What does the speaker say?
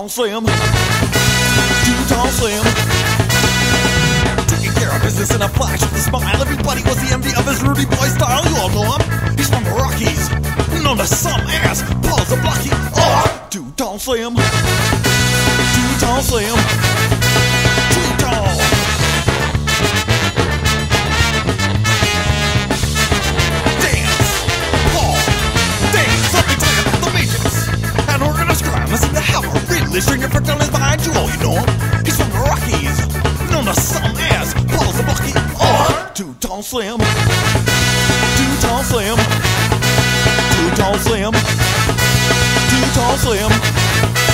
Two-tone slim, two-tone slim, taking care of business in a flash with a smile. Everybody was the envy of his Rudy boy style. You all know him, he's from the Rockies, known to some as Paul's a Blocky. Oh, two-tone slim, two-tone slim, two-tone. Dance, Paul, dance, let me tell you about the Midgits. And organized crime, I seem to have a really string of friends on his behind you. Oh, you know him, he's from the Rockies, known to some as Paul's a Blocky. Oh, two-tone slim, two-tone slim, two-tone slim, two-tone slim.